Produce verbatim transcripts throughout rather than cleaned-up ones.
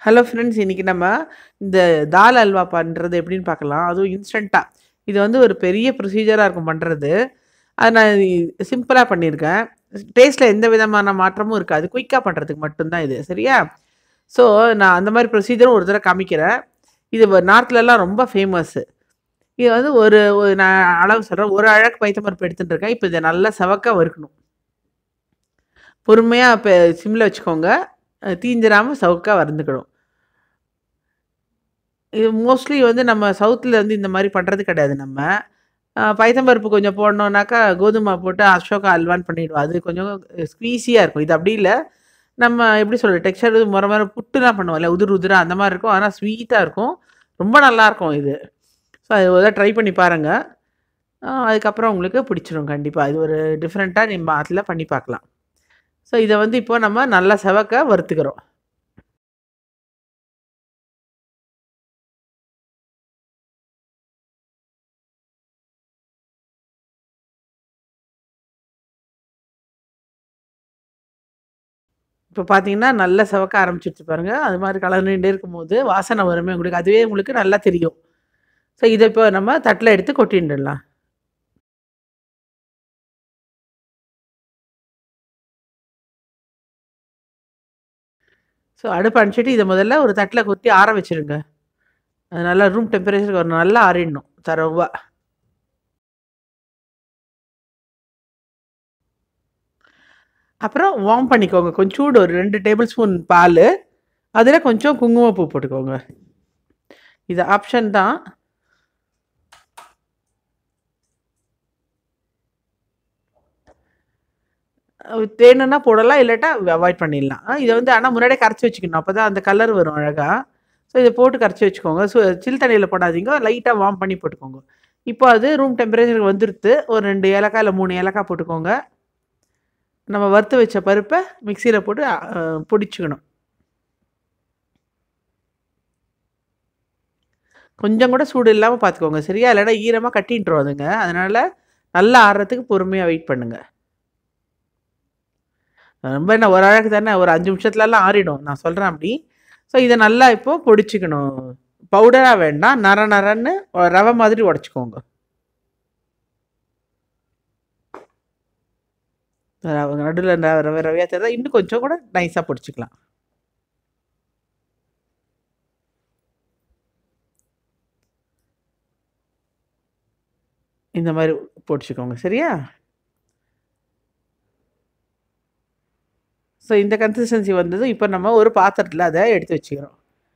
Hello friends, இன்னைக்கு நம்ம இந்த தால் அல்வா பண்ணுறது எப்படின்னு பார்க்கலாம். அதுவும் இன்ஸ்டண்ட்டாக. இது வந்து ஒரு பெரிய ப்ரொசீஜராக இருக்கும் பண்ணுறது. அது நான் சிம்பிளாக பண்ணியிருக்கேன். டேஸ்ட்டில் எந்த விதமான மாற்றமும் இருக்காது. குயிக்காக பண்ணுறதுக்கு மட்டும்தான் இது. சரியா? ஸோ நான் அந்த மாதிரி ப்ரொசீஜரும் ஒரு தடவை காமிக்கிறேன். இது நார்த்லலாம் ரொம்ப ஃபேமஸ்ஸு. இது வந்து ஒரு ஒரு நான் அளவு சொல்கிறேன். ஒரு அழகு பைத்தம்பருப்பு எடுத்துகிட்டு இருக்கேன். இப்போ இதை நல்லா செவக்க வறுக்கணும். பொறுமையாக இப்போ சிம்மில் வச்சுக்கோங்க. தீஞ்சிராமல் செவக்க வறுந்துக்கணும். இது மோஸ்ட்லி வந்து நம்ம சவுத்தில் வந்து இந்த மாதிரி பண்ணுறது கிடையாது. நம்ம பைத்தம்பருப்பு கொஞ்சம் போடணுன்னாக்கா கோதுமை போட்டு அசோகா அல்வான்னு பண்ணிவிடுவோம். அது கொஞ்சம் ஸ்குவீஸியாக இருக்கும். இது அப்படி இல்லை. நம்ம எப்படி சொல்கிறது, டெக்ஸ்சர் முறை முறை புட்டுலாம் பண்ணுவோம் இல்லை, உதிர் உதிராக அந்த மாதிரி இருக்கும். ஆனால் ஸ்வீட்டாக இருக்கும். ரொம்ப நல்லாயிருக்கும் இது. ஸோ அது ஒரு ட்ரை பண்ணி பாருங்கள். அதுக்கப்புறம் உங்களுக்கு பிடிச்சிரும் கண்டிப்பாக. இது ஒரு டிஃப்ரெண்ட்டாக நம்ம அதில் பண்ணி பார்க்கலாம். ஸோ இதை வந்து இப்போ நம்ம நல்லா செவக்க வறுத்துக்கிறோம். இப்போ பார்த்தீங்கன்னா நல்லா செவக்க ஆரம்பிச்சிருச்சு பாருங்க. அது மாதிரி கலந்துட்டே இருக்கும்போது வாசனை வருமே உங்களுக்கு. அதுவே உங்களுக்கு நல்லா தெரியும். ஸோ இதை இப்போ நம்ம தட்டில் எடுத்து கொட்டிடலாம். ஸோ அடுப்பு அனுப்பிச்சிட்டு இதை முதல்ல ஒரு தட்டில் கொத்தி ஆற வச்சுருங்க. அது நல்லா ரூம் டெம்பரேச்சருக்கு வரணும். நல்லா ஆறிடணும் தரவா. அப்புறம் வார்ம் பண்ணிக்கோங்க. கொஞ்சம் சூடு ஒரு ரெண்டு டேபிள் ஸ்பூன் பால். அதில் கொஞ்சம் குங்குமப்பூ போட்டுக்கோங்க. இது ஆப்ஷன் தான். தேனுன்னா போடலாம், இல்லாட்டா அவாய்ட் பண்ணிடலாம். இதை வந்து ஆனால் முன்னாடியே கரைச்சி வச்சுக்கணும். அப்போ தான் அந்த கலர் வரும் அழகாக. ஸோ இதை போட்டு கரைச்சி வச்சுக்கோங்க. ஸோ சில் தண்ணியில் போடாதீங்க, லைட்டாக வார்ம் பண்ணி போட்டுக்கோங்க. இப்போ அது ரூம் டெம்பரேச்சருக்கு வந்துடுத்து. ஒரு ரெண்டு ஏலக்காய் இல்லை மூணு ஏலக்காய் போட்டுக்கோங்க. நம்ம வறுத்து வச்ச பருப்பை மிக்சியில் போட்டு பொடிச்சுக்கணும். கொஞ்சம் கூட சூடு இல்லாமல் பார்த்துக்கோங்க. சரியா? இல்லைன்னா ஈரமாக கட்டின்ட்டுரும் அதுங்க. அதனால் நல்லா ஆறுறதுக்கு பொறுமையாக வெயிட் பண்ணுங்கள். ரொம்ப என்ன ஒரு அழகு தானே, ஒரு அஞ்சு நிமிஷத்துலலாம் ஆறிடும். நான் சொல்கிறேன் அப்படி. ஸோ இதை நல்லா இப்போது பொடிச்சிக்கணும். பவுடராக வேண்டாம், நர நரன்னு ரவை மாதிரி உடச்சிக்கோங்க. நடுவில் ரவை ரவையாக தெரியுதா? இன்னும் கொஞ்சம் கூட நைஸாக பொடிச்சிக்கலாம். இந்த மாதிரி பொடிச்சிக்கோங்க. சரியா? ஸோ இந்த கன்சிஸ்டன்சி வந்தது. இப்போ நம்ம ஒரு பாத்திரத்தில் அதை எடுத்து வச்சுக்கிறோம்.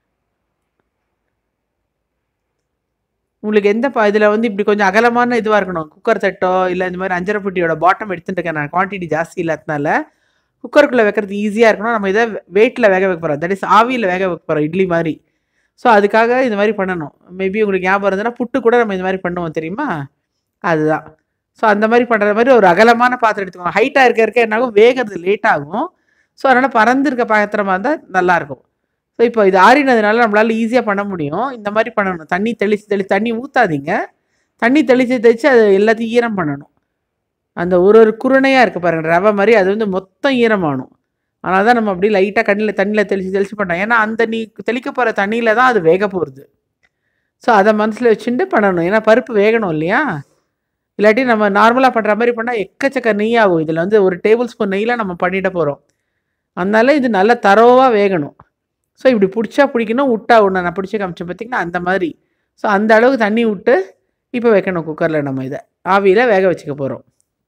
உங்களுக்கு எந்த பா இதில் வந்து இப்படி கொஞ்சம் அகலமான இதுவாக இருக்கணும். குக்கர் தட்டோ இல்லை இந்த மாதிரி அஞ்சரை புட்டியோட பாட்டம் எடுத்துகிட்டு இருக்கேன் நான். குவான்டிட்டி ஜாஸ்தி இல்லாதனால குக்கருக்குள்ளே வைக்கிறது ஈஸியாக இருக்கணும். நம்ம இதை வெயிட்டில் வேக வைக்க போகிறோம். தட் இஸ் ஆவியில் வேக வைக்க போகிறோம், இட்லி மாதிரி. ஸோ அதுக்காக இந்த மாதிரி பண்ணணும். மேபி உங்களுக்கு ஞாபகம் இருந்ததுன்னா புட்டு கூட நம்ம இந்த மாதிரி பண்ணுவோம், தெரியுமா? அதுதான். ஸோ அந்த மாதிரி பண்ணுற மாதிரி ஒரு அகலமான பாத்திரம் எடுத்துக்கோங்க. ஹைட்டாக இருக்க இருக்க என்னாகும், வேகிறது லேட் ஆகும். ஸோ அதனால் பறந்துருக்க பாத்திரமாக இருந்தால் நல்லாயிருக்கும். ஸோ இப்போ இது ஆறினதுனால நம்மளால் ஈஸியாக பண்ண முடியும். இந்த மாதிரி பண்ணணும். தண்ணி தெளித்து தெளித்து தண்ணி ஊற்றாதீங்க. தண்ணி தெளித்து தெளித்து அது எல்லாத்தையும் ஈரம் பண்ணணும். அந்த ஒரு ஒரு குருணையாக இருக்குது பாருங்கள், ரவை மாதிரி. அது வந்து மொத்தம் ஈரமாகணும். அதனால தான் நம்ம அப்படி லைட்டாக கண்ணில் தண்ணியில் தெளித்து தெளித்து பண்ணோம். ஏன்னா அந்த நீ தெளிக்க போகிற தண்ணியில் தான் அது வேக போகிறது. ஸோ அதை மனசில் வச்சுட்டு பண்ணணும். ஏன்னா பருப்பு வேகணும் இல்லையா? இல்லாட்டி நம்ம நார்மலாக பண்ணுற மாதிரி பண்ணால் எக்கச்சக்க நெய் ஆகும். இதில் வந்து ஒரு டேபிள் ஸ்பூன் நெய்யில் நம்ம பண்ணிட போகிறோம். அதனால இது நல்லா தரோவாக வேகணும். ஸோ இப்படி பிடிச்சா பிடிக்கணும், விட்டா ஒன்று. நான் பிடிச்சி காமிச்சேன் பார்த்திங்கன்னா, அந்த மாதிரி. ஸோ அந்த அளவுக்கு தண்ணி விட்டு இப்போ வைக்கணும் குக்கரில். நம்ம இதை ஆவியில் வேக வச்சுக்க போகிறோம்.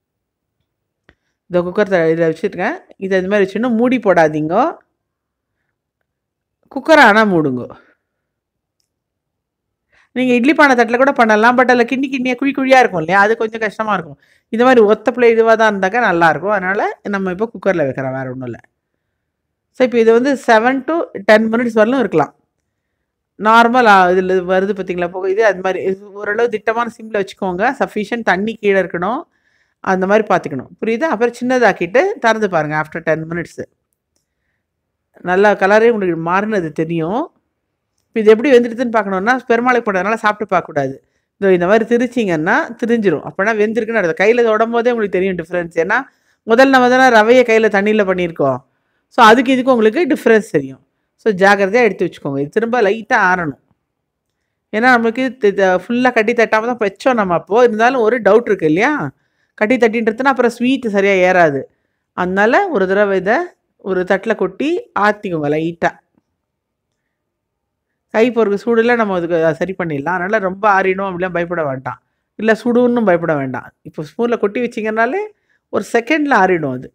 இந்த குக்கர் இதில் வச்சுருக்கேன். இதை இது மாதிரி வச்சுன்னா மூடி போடாதீங்க. குக்கரை ஆனால் மூடுங்க. நீங்கள் இட்லி பானை தட்டில் கூட பண்ணலாம். பட் அதில் கிண்ணி கிண்ணியாக குழி குழியாக இருக்கும் இல்லையா? அது கொஞ்சம் கஷ்டமாக இருக்கும். இந்த மாதிரி ஒத்த பிள்ளை இதுவாக தான் இருந்தாக்கா நல்லாயிருக்கும். அதனால் நம்ம இப்போ குக்கரில் வைக்கிறோம், வேறு ஒன்றும் இல்லை. ஸோ இப்போ இது வந்து செவன் டு டென் மினிட்ஸ் வரலும் இருக்கலாம். நார்மல் இதில் வருது பார்த்திங்களா போக இது. அது மாதிரி ஓரளவு திட்டமான சிம்மில் வச்சுக்கோங்க. சஃபிஷியன்ட் தண்ணி கீழே இருக்கணும். அந்த மாதிரி பார்த்துக்கணும், புரியுதா? அப்புறம் சின்னதாக்கிட்டு திறந்து பாருங்கள். ஆஃப்டர் டென் மினிட்ஸு நல்லா கலரே உங்களுக்கு மாறினது தெரியும். இப்போ இது எப்படி வெந்துடுதுன்னு பார்க்கணுன்னா, பெருமாளுக்கு போட்டதுனால சாப்பிட்டு பார்க்கக்கூடாது. இந்த இந்த மாதிரி திரிச்சிங்கன்னா திரிஞ்சிரும். அப்போனா வெந்திருக்குன்னு அர்த்தம். கையில் தொடும் போதே உங்களுக்கு தெரியும் டிஃப்ரென்ஸ். ஏன்னா முதல்ல நம்ம தானே ரவையை கையில் தண்ணியில் பண்ணியிருக்கோம். ஸோ அதுக்கு இதுக்கும் உங்களுக்கு டிஃப்ரென்ஸ் தெரியும். ஸோ ஜாக்கிரதையாக எடுத்து வச்சுக்கோங்க. இது திரும்ப லைட்டாக ஆறணும். ஏன்னா நமக்கு ஃபுல்லாக கட்டி தட்டாமல் தான் வச்சோம் நம்ம. அப்போது இருந்தாலும் ஒரு டவுட் இருக்குது இல்லையா, கட்டி தட்டின்றதுன்னா அப்புறம் ஸ்வீட்டு சரியாக ஏறாது. அதனால ஒரு தடவை இதை ஒரு தட்டில் கொட்டி ஆற்றிக்கோங்க லைட்டாக. கை பொறுக்கு சூடில் நம்ம அதுக்கு சரி பண்ணிடலாம். அதனால் ரொம்ப ஆறிடும் அப்படிலாம் பயப்பட வேண்டாம். இல்லை சுடுன்னும் பயப்பட வேண்டாம். இப்போ ஸ்பூனில் கொட்டி வச்சிங்கனாலே ஒரு செகண்டில் ஆறிடும் அது.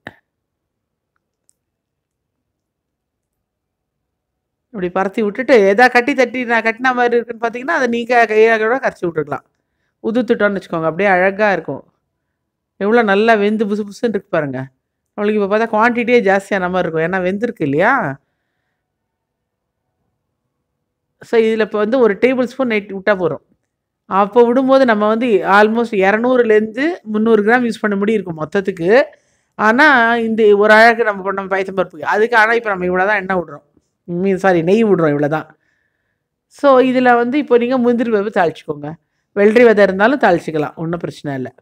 இப்படி பரத்தி விட்டுட்டு எதா கட்டி தட்டி நான் கட்டின மாதிரி இருக்குன்னு பார்த்தீங்கன்னா அதை நீங்கள் கையால் கரைச்சி விட்டுக்கலாம். உதுத்துட்டோன்னு வச்சுக்கோங்க, அப்படியே அழகாக இருக்கும். எவ்வளோ நல்லா வெந்து புசு புசுன்னு இருக்கு பாருங்கள். நம்மளுக்கு இப்போ பார்த்தா குவான்டிட்டியே ஜாஸ்தியான மாதிரி இருக்கும், ஏன்னா வெந்திருக்கு இல்லையா. ஸோ இதில் இப்போ வந்து ஒரு டேபிள் ஸ்பூன் நைட் விட்டால் போகிறோம். அப்போ விடும்போது நம்ம வந்து ஆல்மோஸ்ட் இரநூறுலேருந்து முந்நூறு கிராம் யூஸ் பண்ண முடி இருக்கும் மொத்தத்துக்கு. ஆனால் இந்த ஒரு அழகு நம்ம பண்ண பயத்தம் பருப்பு அதுக்கு. ஆனால் இப்போ நம்ம இவ்வளோ தான் எண்ணெய் விடுறோம், மீன் சாரி நெய் விடுறோம், இவ்வளோ தான். ஸோ இதில் வந்து இப்போ நீங்கள் முந்திரி பருப்பு தாளிச்சிக்கோங்க. வெள்ளரி விதை இருந்தாலும் தாளிச்சிக்கலாம், ஒன்றும் பிரச்சனை இல்லை.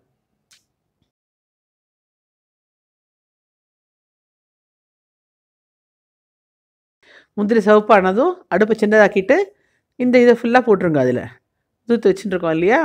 முந்திரி சிவப்பானதும் அடுப்பை சின்னதாக்கிட்டு இந்த இதை ஃபுல்லாக போட்டுருங்க. அதில் தூத்து வச்சுட்டுருக்கோம் இல்லையா,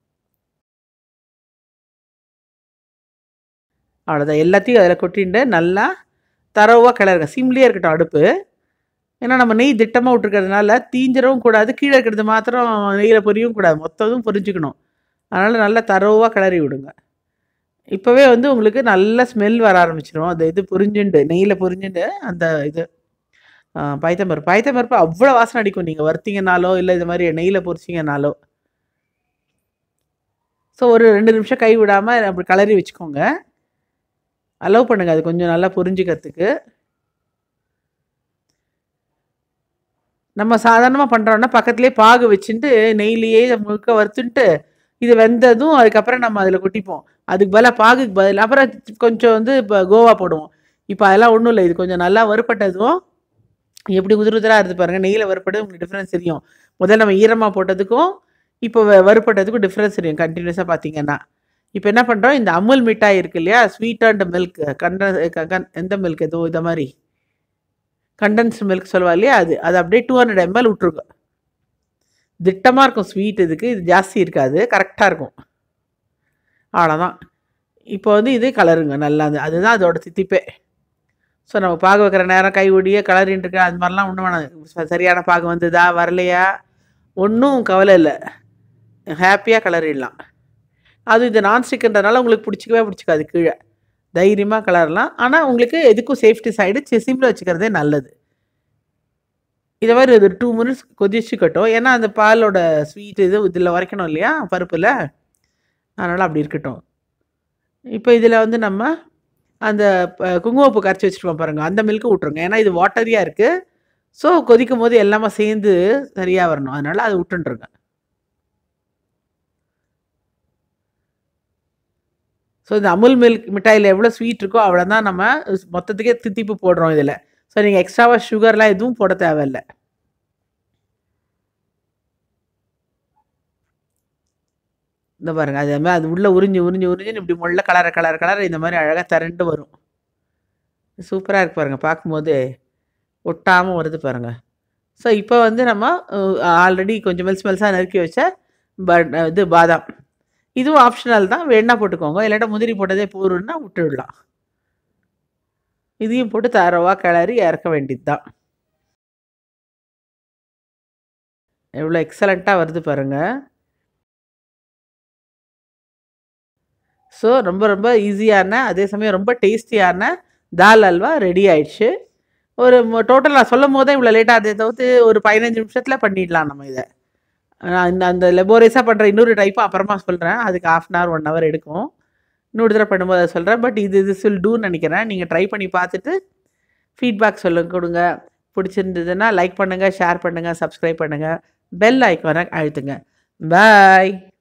அவ்வளோதான். எல்லாத்தையும் அதில் கொட்டிட்டு நல்லா தரவாக கிளறுங்க. சிம்லேயே இருக்கட்டும் அடுப்பு. ஏன்னா நம்ம நெய் திட்டமாக விட்டுருக்கிறதுனால தீஞ்சிடவும் கூடாது, கீழே இருக்கிறது மாத்திரம் நெய்யில் பொரியவும் கூடாது, மொத்தமும் பொரிஞ்சுக்கணும். அதனால் நல்லா தரவாக கிளறி விடுங்க. இப்போவே வந்து உங்களுக்கு நல்ல ஸ்மெல் வர ஆரம்பிச்சிடும். அது இது பொரிஞ்சுண்டு நெய்யில் பொரிஞ்சுண்டு அந்த இது பயத்தம்பருப்பு பயத்தம்பருப்பு அவ்வளோ வாசனை அடிக்கும் நீங்கள் வறுத்தீங்கனாலோ இல்லை இது மாதிரி நெய்யில் பொரிச்சிங்கனாலோ. ஸோ ஒரு ரெண்டு நிமிஷம் கை விடாமல் அப்படி கிளறி வச்சுக்கோங்க. அலோவ் பண்ணுங்கள் அது கொஞ்சம் நல்லா புரிஞ்சுக்கிறதுக்கு. நம்ம சாதாரணமாக பண்ணுறோன்னா பக்கத்துலேயே பாகு வச்சுட்டு நெய்லேயே முழுக்க வறுத்துன்ட்டு இது வெந்ததும் அதுக்கப்புறம் நம்ம அதில் கொட்டிப்போம். அதுக்கு பதிலாக பாகுக்கு பதில் அப்புறம் கொஞ்சம் வந்து இப்போ கோவா போடுவோம். இப்போ அதெல்லாம் ஒன்றும் இல்லை. இது கொஞ்சம் நல்லா வறுப்பட்டதும் எப்படி உதிர உதிராக இருந்து பாருங்கள். நெய்யில் வறுப்பட்டது உங்களுக்கு டிஃப்ரென்ஸ் தெரியும். முதல்ல நம்ம ஈரமாக போட்டதுக்கும் இப்போ வறுப்பட்டதுக்கும் டிஃப்ரென்ஸ் தெரியும் கண்டினியூஸாக பார்த்தீங்கன்னா. இப்போ என்ன பண்ணுறோம், இந்த அமுல் மிட்டாய் இருக்கு இல்லையா, ஸ்வீட் அண்ட் மில்க் கண்ட எந்த மில்க் எதுவும் இந்த மாதிரி கண்டன்ஸ் மில்க் சொல்லுவா இல்லையா, அது அது அப்படியே டூ ஹண்ட்ரட் எம்எல் விட்ருங்க. திட்டமாக இருக்கும் ஸ்வீட், இதுக்கு இது ஜாஸ்தி இருக்காது, கரெக்டாக இருக்கும். அவ்வளோதான். இப்போ வந்து இது கலருங்க நல்லா, அது அதுதான் அதோட தித்திப்பே. ஸோ நம்ம பாகு வைக்கிற நேரம் கை ஒடியே கலரின்னு இருக்கு அது மாதிரிலாம் ஒன்றும் வேணாம். சரியான பாகு வந்ததா வரலையா ஒன்றும் கவலை இல்லை, ஹாப்பியாக கலரிடலாம். அது இது நான்ஸ்டிக்ன்றதுனால உங்களுக்கு பிடிச்சிக்கவே பிடிச்சிக்காது, கீழே தைரியமாக கலரலாம். ஆனால் உங்களுக்கு எதுக்கும் சேஃப்டி சைடு சிம்மில் வச்சுக்கிறதே நல்லது. இதை மாதிரி ஒரு டூ மினிட்ஸ் கொதிச்சுக்கட்டும். ஏன்னா அந்த பாலோட ஸ்வீட் இது இதில் வரைக்கணும் இல்லையா பருப்பில், அதனால் அப்படி இருக்கட்டும். இப்போ இதில் வந்து நம்ம அந்த குங்குமப்பூ கரைச்சி வச்சுருக்கோம் பாருங்கள், அந்த மில்க்கு விட்ருங்க. ஏன்னா இது வாட்டரியாக இருக்குது. ஸோ கொதிக்கும் போது எல்லாமே சேர்ந்து சரியாக வரணும், அதனால் அதை விட்டுருங்க. ஸோ இந்த அமுல் மில்க் மிட்டாயில் எவ்வளோ ஸ்வீட் இருக்கோ அவ்வளோ தான் நம்ம மொத்தத்துக்கே தித்திப்பு போடுறோம் இதில். ஸோ நீங்கள் எக்ஸ்ட்ராவாக சுகர்லாம் எதுவும் போட தேவையில்லை. இந்த பாருங்கள், அதே மாதிரி அது உள்ளே உறிஞ்சி உறிஞ்சி உறிஞ்சின்னு இப்படி முள்ள கலர கலர கலர இந்த மாதிரி அழகாக திரண்டு வரும். சூப்பராக இருக்கு பாருங்கள், பார்க்கும்போது ஒட்டாமல் வருது பாருங்கள். ஸோ இப்போ வந்து நம்ம ஆல்ரெடி கொஞ்சம் மெல்ஸ் மெல்ஸாக நறுக்கி வச்ச பட் இது பாதாம், இதுவும் ஆப்ஷனல் தான், வேணா போட்டுக்கோங்க. இல்லாட்டா முந்திரி போட்டதே போருன்னா விட்டுடலாம். இதையும் போட்டு தரவாக கிளறி இறக்க வேண்டியது தான். எவ்வளோ எக்ஸலண்ட்டாக வருது பாருங்கள். ஸோ ரொம்ப ரொம்ப ஈஸியான அதே சமயம் ரொம்ப டேஸ்டியான தால் அல்வா ரெடி ஆயிடுச்சு. ஒரு டோட்டல் நான் சொல்லும் போதே இவ்வளோ லேட்டாக அதை தவிர்த்து ஒரு பதினஞ்சு நிமிஷத்தில் பண்ணிடலாம் நம்ம இதை. நான் இந்த அந்த லெபோரேஸாக பண்ணுற இன்னொரு டைப்பும் அப்புறமா சொல்கிறேன், அதுக்கு half an hour one hour எடுக்கும். இன்னொரு தடவை பண்ணும்போது அதை சொல்கிறேன். பட் இது இது வில் டூன்னு நினைக்கிறேன். நீங்கள் ட்ரை பண்ணி பார்த்துட்டு ஃபீட்பேக் சொல்ல கொடுங்க. பிடிச்சிருந்ததுன்னா லைக் பண்ணுங்கள், ஷேர் பண்ணுங்கள், சப்ஸ்கிரைப் பண்ணுங்கள், பெல் ஐக்கானை அழுத்துங்க. பாய்.